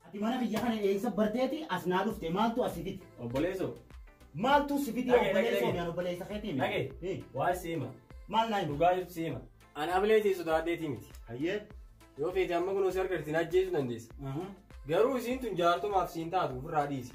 Ati mana biyya kana eessa barteeti as naa dhufte maaltu asifiti? Obboleessoo. Maaltu sifiti obboleessoo mi'aan obboleessa keetiin? Dhagee. Waa siima. Maal naa himu? Dhugaa jirtu siima. Ani abileetii sodaadheetii miti. Hayyee. Yoo feete amma kun osoo argatiin ajjeesuu dandeessa. Garuu isiin tun jaartumaaf siin taatu ofirraa dhiisi.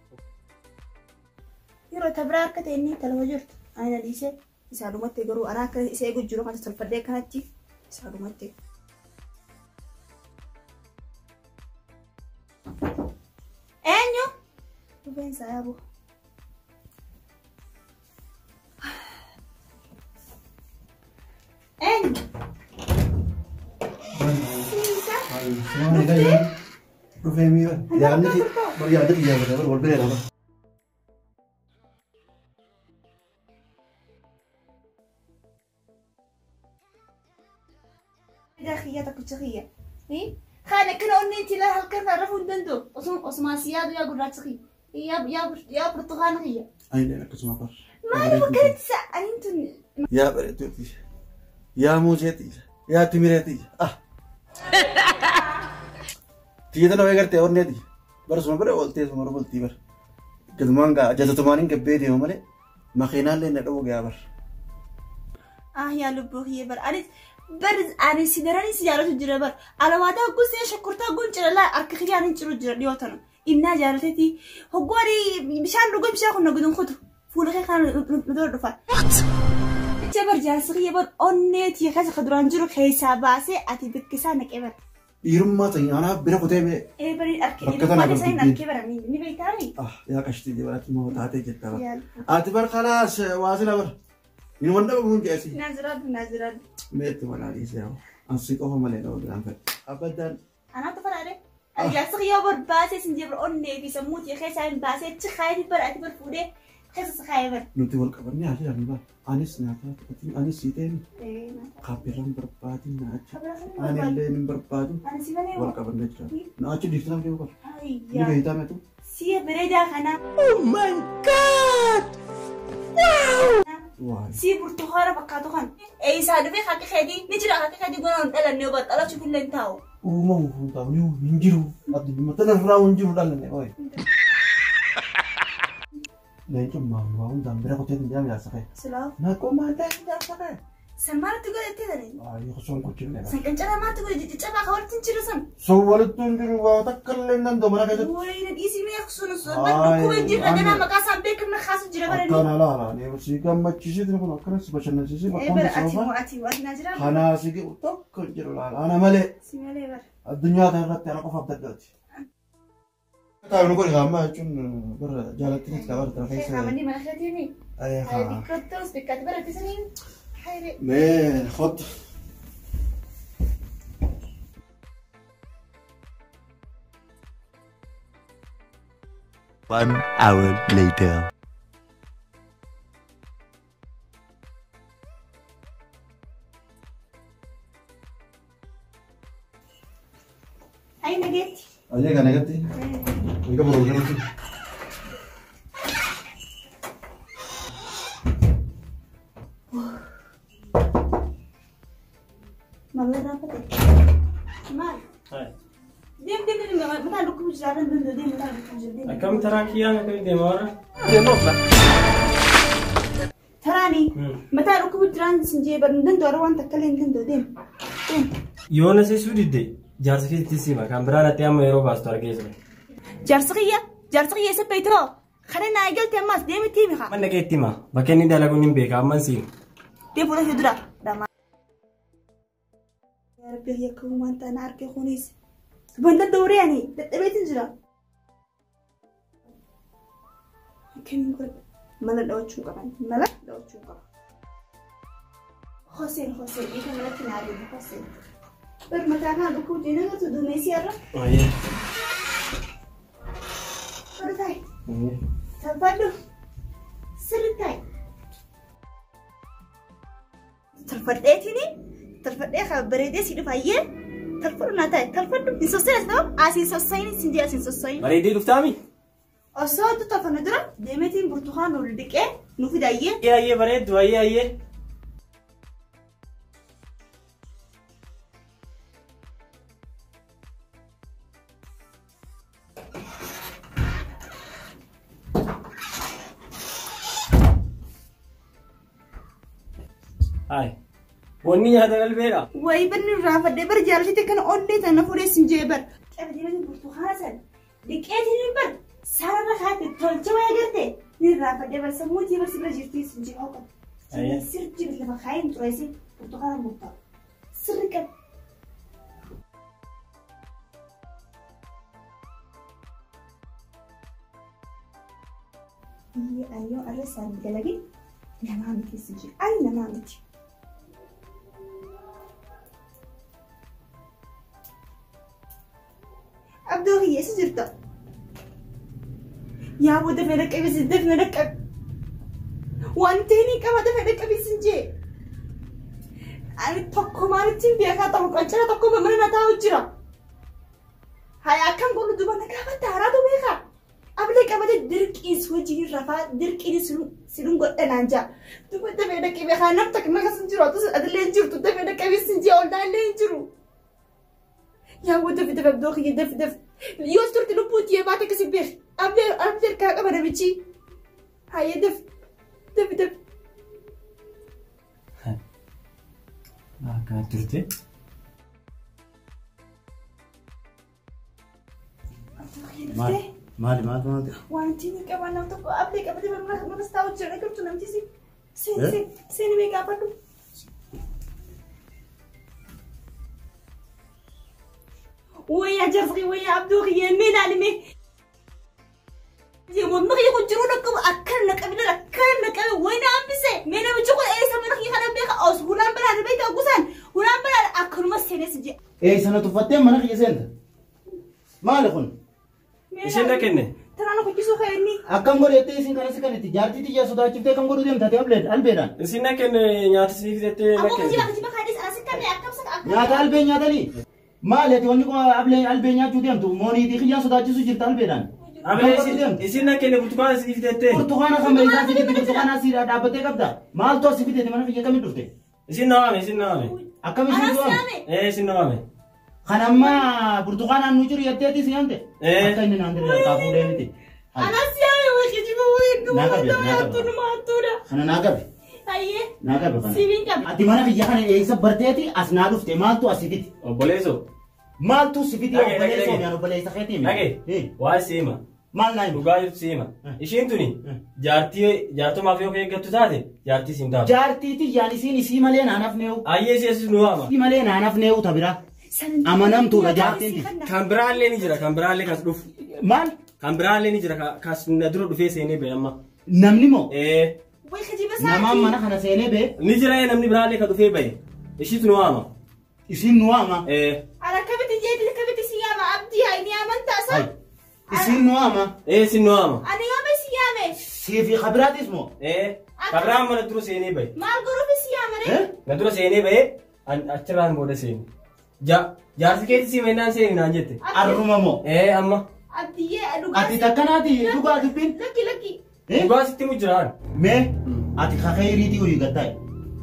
Yeroo tabraa akka ta'e inni talaba jirtu. Ani dhiisee isaadumatti garuu anaa akka isa eegu jiru kan tolfadhee kanatti isaadumatti. Eenyu? Rufeensa yaaboo. Eenyu? Rufee miira. Yaadni xiyyaafate wal biree nama. خيّة تكتش خيّة، إيه؟ خانة كنا قلنا أنت لا هالكرنا عرفوا ندندو، أسمع سياد ويا قرات خيّة، يا برتقال خيّة. أين لك اسمع بر؟ ما أنا فكرت سا أنتم. يا بريتوتي، يا موجتي، يا تميرتي، تيجي تنا ويكرتي أورني دي، برس ما بري قلتي اسمه ربولتي بر، كدمان كا جاتو تمانين كبيدي هم عليه، ما خينا لين ندوق يا بر. يا لبو هي بر، برز أنا سيدراني سيارة الجربر على وعده قصي شكرتا قول جرا لا أركخي أنا نشرو جرا ديوتنا إننا جارتي هو قاري بشان رجوم بشان كنا قدوم خد فول خي خان ندور رفع جبر جالسي يبر أنيت يخاز خدران جرو خيسا باسي أتي بكسانك إبر يرم ما تاني أنا بيرا كتير إبر أركي ما تسين أركي براني نبيتاني يا كشتي دي ولا تمو تاتي جتا أتبر خلاص واصل أبر من وين بقول جالسي نازراد ميت ولا ليسه أنسيك أهم ملء لو جرامك أبدا أنا تفر عليه جالسي يبر باسي سنجبر أني بيسموت يخاز باسي تخايف بر أتبر فوده خاز خايف نوتي والكبرني عشان أنا أنيس ناتا بتي أنيس سيتين خابرام بربادي ناچ أنا لين بربادو والكبرني جرا ناچ ديسنا كيو كر نبي هيدا متو سيه بريدا خنا Oh my God wow سيه برتقالة بقى تخان أي سادة في خاك خدي نجرا خاك خدي قولون ألا نيوبات ألا شوف اللي نتاو ما هو تاو نيو نجرو أدي مثلا فراو نجرو دالنا أوي لا ما هو دام برا كتير نجام يا سخي سلام ناكو ما ده نجام سخي سلمان تقول أنت ذني يخصون كتير لا سكنت أنا ما تقول جت أبغى خبرت تنشرسن سوالت تنجرو وتكلم نندو مرا كذا وين الإيسي ما يخصون الصوت بنكو بنجيب أنا مكاسم بيك من خاص جرا براني أنا لا نيجي بس يكمل ما تشيزي تقول أكره سبحان الله سيسي بكون تسوى أتي وأنا جرا أنا سيجي وتك جرو لا أنا ملء سيمالي بر الدنيا تهربت أنا كفاف دقتي تعالوا نقول غامة شون برا جالتني تكبر ترى خير عملي ما خديني أيها كتوس بكتبرة تسنين خير ما خد One hour later. أين جيت؟ أجيك أنا جتي. ويجا بروجرام. ماله رابطة؟ مال. ديم متى لكم جارن ديم متى لكم جارن. كم تراكي أنا كم ديمارة؟ تراني متى لكم جارن سنجيبر ندندو أروان تكلم ندندو ديم. يونس يسودي جارسكي تسيما كان برانا تيامو يرو باستو أرجيزه. جارسكية سبيترو خلينا أجل تيماس ديم تيمي خا. من نكيت تيما بكني دلقوا نبيك أمان سين. ديم بروح يدرا دما. يا ربي هي كوما أنت أنا عارف خونيس. بند دوري يعني تبي تنزل. كم يقول ملا لو تشوفه كمان ملا لو تشوفه. حسين إيه كمان تنادي حسين. برمتانا بكون جينا قلت دوني سيارة. أيه. فرتاي. تفضل. سرتاي. ترفدتيني؟ ترفدتي خبريدي سيدو فايه؟ ترفدنا تاي ترفدو إنسوسينس نو؟ أسينسوسين سندي أسينسوسين. مريدي دفتامي؟ أصلا تفندرا ديمتين برتقال ولدك إيه؟ نوفي دايه؟ إيه بريد وإيه. Hai. Wanni nyaata galbeedha. Wayi barni raafadhee bar jaallatee kana onnee tana fuudhee sin jee bar. Qabdee burtukaana san dhiqeetiin bar sarara kaate tolcha waya garte ni raafadhee bar sammuutii bar sibira jirtii sin jee hooqa. Sirri jibir lafa kaayin xureessi burtukaana murtaa. Sirri qab. Ayo arasaan dalagi namaa miti sin jee ay namaa miti. Abdul هي سجرته يا ابو دفع لك ابي دفع لك وانتيني كما دفع لك ابي سنجي انا تكو مالتي بيا كاتو كنچرا تكو بمرنا تاوجرا هيا كم قولوا دوبنا كما تارادو بيخا قبل كما درك اس وجهي رفا درك لي سلون قدنا انجا دوبنا دفع لك ابي خانتك ما سنجرو تو ادلين جرتو دفع لك ابي سنجي اولدا لين جرو يا ود دف دف دوخي دف دف يوسترت لبوت يا باتك سبيخ أبدر كاكا بنا بيجي هاي دف دف دف ما كاترتي مالي وانتيني كمان نمتك قبلك أبدي ما بستاوي جرنا كنت نمتي سين ميجا بدو ويا جرفي ويا عبدوغي يا مين علمي يا والله يقول جرونكم أكلنك أكلنك وين عم بسه مين بتشوفوا إيه سمينك يخلنا بيخ أوس هنام بلا البيت أقوسان هنام بلا أكل ما سينس جي إيه سنة تفتح منك يزند ما لكون إيش عندك إني ترى أنا كنت سوق إني أكم قول يتي سين كنا سكان تجارتي تيجي سودا شفته كم قول ديم تاتي البيران إيش عندك إني نيات سنيف تتي أبو كذي خالص أنا سكان أكم سك أكم نياتا البين نياتا لي ما لتي وني كو البين نياتو ديم تو موني دي خيان سودا جسوا جرت البيران إيش عندك إني بتوقع سنيف تتي برتقانا خميزة سيدي برتقانا سيرا دابتة كبدا مال تو سيفي تتي منا في كم يدرته إيش نوامي أكم أنا يسوي سامي إيش نوامي خنما برتقانا نوجر يتي سيانته أكاين ناندر كافو ديمتي أنا سامي وكذي بقول ناقبي ما أتورا خنا ناقبي أيه ناقبي خنا سيبين كم أتي منا في جهان إيسا برتيتي أسنادو في مال تو أسيفيتي أبوليزو مال تو سيفيتي أوكي، أبليسو أوكي. يعني أبليسا خيتي أوكي. Waa seema. مال نايم Dhugaa jirtu seema. Ishiin tuni jaartumaaf yoo eeggattu taate jaartii siin taatu. جارتيتي يعني سيني سيما لين أنا في نيو Ayyee siyasis nu waama. سيما لين أنا في نيو تبرا أمانم تو رجعتين Kan biraallee ni jira kan biraallee kas dhufu. مال Kan biraallee ni jira kas na dura dhufee seenee ba'e amma. نمني مو وكذي بس نمام منا خنا سيني به Ni jira namni biraallee ka dhufee ba'e. Ishiitu nu waama. يسين نواما على كبت جيت كبت سيامة عبدي هاي نيامن تاسا هاي يسين نواما Sin nu waama. أنا يوم سيامة سيفي خبرات اسمه Ka biraan mana dura seenee ba'e. ما الغرف سيامة ري Na dura seenee ba'e achirraan booda seeni. Jaarsi keetti si mennaan seeni naan jette. أرمامو Amma. عبدي أتي تكناتي دوغا دبين لكي Dhugaa sitti mu jiraan. مي أتي خيريتي وي غتاي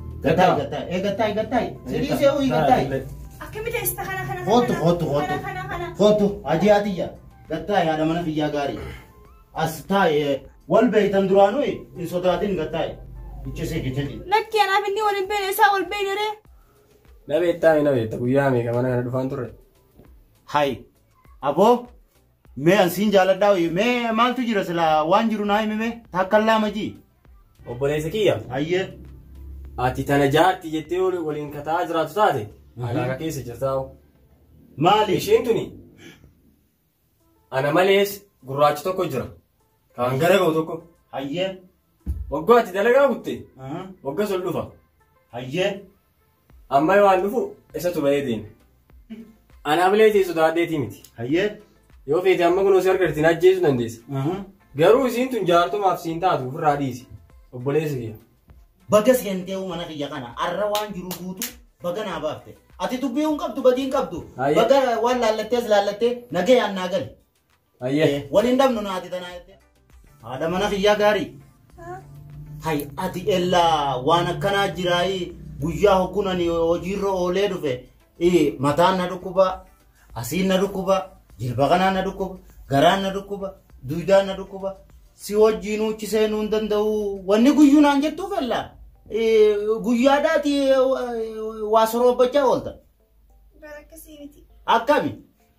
غتاي سيدي سي وي غتاي أكمل استخنا خنا خوتو أجي أتيا غتاي هذا منا فيا غاري أستاي والبيت اندرانوي إن صداتين غتاي يجسي كتلي لكي أنا مني والبين إسا والبين ري Na beektaa guyyaa meeqa mana kana dhufaan turre. هاي أبو مي أنسين جالد داوي مي مال تجرس لا وانجرو ناي مي تاكلا مجي Obboleessa kiyya. أيه Ati tana jaarti jettee waliin kataa jiraatu taate. Alaaqa keessa jirtaa'u. مالي Isheen tuni. Ana malees gurraachi tokko jira. Kan gara ga'u tokko. أيه Waggaa ati dalagaa kutte. أها Wagga sol dhufa. أيه Amma waan dhufu isatu ba'ee deeme. Ana malee ta'e sodaadheetii miti. أيه Yoo feete amma kun osoo argartiin ajjeesuu dandeessa. أها Garuu isiin tun jaartumaaf siin taatu ofirraa dhiisi. Obboleessa kiyya. bagas yantee mana kiyya kana arra waan jiru guutu baga naa baafte ati dubbiin qabdu badiin qabdu Ayye. baga waan laallattees laallattee nagee yaan naa gali Ayyee. waliin dhabnu naati tanaa jettee haadha mana kiyyaa gaarii hay ati ellaa waan akkanaa jiraayi guyyaa hokkunani hojiirra oolee dhufe mataan na dhukkuba asiin na dhukkuba jilba kanaan na dhukkuba garaan na dhukkuba duudaan na dhukkuba si wajjiin uchisee nuun danda'u wanni guyyuu naan jettuuf ellaa guyyaadhaati waa sorobbachaa oolta. Barakkasii miti. Akkami?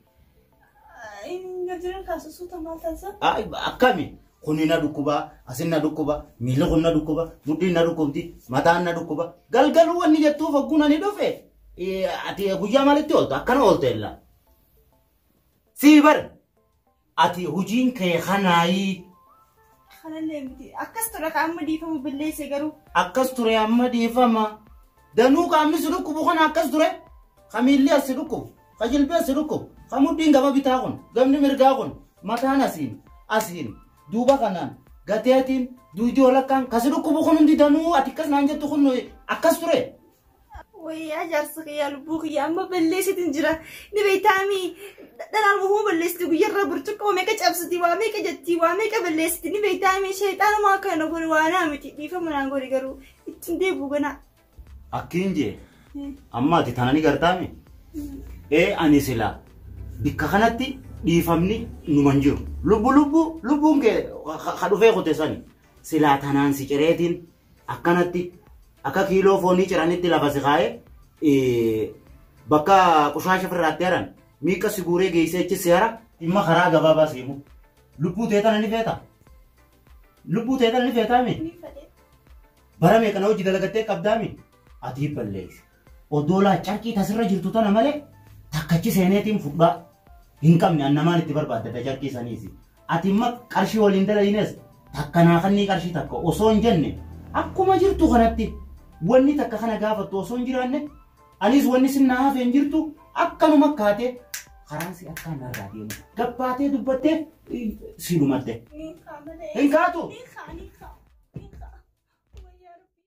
Inni jiran kaasusuuta maal taasisa? Akkami? Kuni na dhukkuba, asin na dhukkuba, miilli kun na dhukkuba, mudhiin na dhukkubdi, mataan na dhukkuba. Galgaluu wanni jettuuf hogguna ni dhufe. Ati guyyaa maalitti oolta? Akkana oolte illaa. Sii bar ati hojiin kee kanaayi. Kanallee miti. Akkas ture ka amma dhiifama balleesse garuu. Akkas ture amma dhiifama. Danuu qaamni si dhukkubu kana akkas ture. Ka miilli as si dhukkubu, ka jilbii as si dhukkubu, ka mudhiin gama bitaa kun, gamni mirgaa kun, mataan asiin. Duuba kanaan gateetiin duutii olakkaan kasi dhukkubu kun hundi danuu ati akkas naan jettu kun akkas ture. Wayyaa jaarsa kiyyaa lubbuu kiyyaa amma balleessitiin jira. Ni beektaami dhanaan bu'uu balleessiti guyyarraa burcuqqoo meeqa cabsiti waa meeqa jetti waa meeqa balleessiti ni beektaami sheexaanamaa kana godhe waanaa miti dhiifama naan godhe garuu ittiin deebi'u ganaa. Akkiin jee amma ati tana ni gartaami. Ani silaa bikka kanatti dhiifamni numan jiru. Lubbuun kee ka dhufee qote sani silaa tanaan si cireetiin akkanatti akka kiiloo foonii ciranitti lafa si kaa'ee bakka qushaasha firraatti haran miiqa si guuree geessee achi si hara dhimma karaa gabaabaa seemu. Lubbuu teetana ni feeta. Lubbuu teetana ni feetaami. Bara meeqana hojii dalagattee qabdaami. Ati balleessi. Odoolaa carqii tasirra jirtu tana malee takkachi seeneetiin fudhaa. Hin qabne annamaan itti barbaaddata carqii saniisi. Ati imma qarshii waliin dalayines takka naafannii qarshii takka osoo hin jenne akkuma jirtu kanatti wanni takka kana gaafattu osoo hin jiraanne anis wanni sinna hafee hin jirtu akkanuma kaatee karaan si akkaan narraa deemu gabbaatee dubbattee si dhumatte. Hin kaatu.